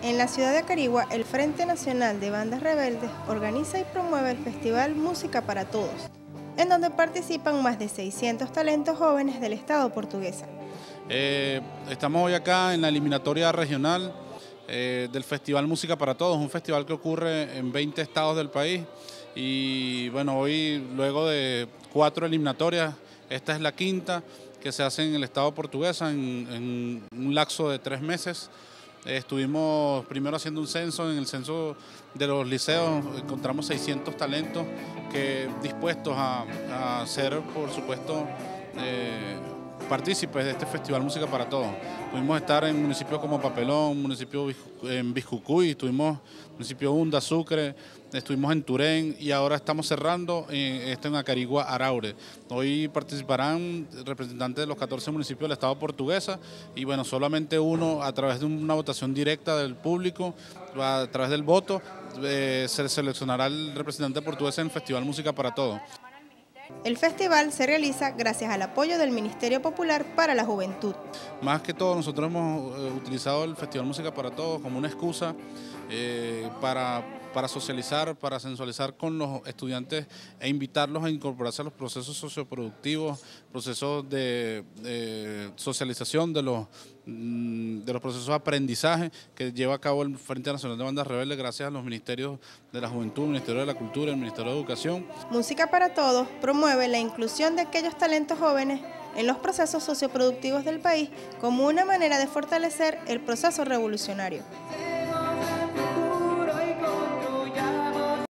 En la ciudad de Acarigua, el Frente Nacional de Bandas Rebeldes organiza y promueve el Festival Música para Todos, en donde participan más de 600 talentos jóvenes del estado portuguesa. Estamos hoy acá en la eliminatoria regional del Festival Música para Todos, un festival que ocurre en 20 estados del país y bueno, hoy luego de 4 eliminatorias, esta es la quinta que se hace en el estado portuguesa en un lapso de 3 meses. Estuvimos primero haciendo un censo, en el censo de los liceos encontramos 600 talentos que dispuestos a ser, por supuesto, partícipes de este Festival Música para Todos. Pudimos estar en municipios como Papelón, municipio en Biscucuy, estuvimos en municipio Unda, Sucre, estuvimos en Turén y ahora estamos cerrando esto en Acarigua, Araure. Hoy participarán representantes de los 14 municipios del estado portuguesa y bueno, solamente uno a través de una votación directa del público, a través del voto, se seleccionará el representante portugués en el Festival Música para Todos. El festival se realiza gracias al apoyo del Ministerio Popular para la Juventud. Más que todo, nosotros hemos utilizado el Festival Música para Todos como una excusa para socializar, para sensualizar con los estudiantes e invitarlos a incorporarse a los procesos socioproductivos, procesos de socialización de los procesos de aprendizaje que lleva a cabo el Frente Nacional de Bandas Rebeldes gracias a los ministerios de la Juventud, el Ministerio de la Cultura, el Ministerio de Educación. Música para Todos promueve la inclusión de aquellos talentos jóvenes en los procesos socioproductivos del país como una manera de fortalecer el proceso revolucionario.